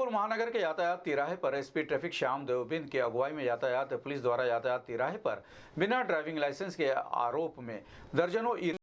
जबलपुर महानगर के यातायात तिराहे पर एसपी ट्रैफिक श्याम देवबिंद की अगुवाई में यातायात पुलिस द्वारा यातायात तिराहे पर बिना ड्राइविंग लाइसेंस के आरोप में दर्जनों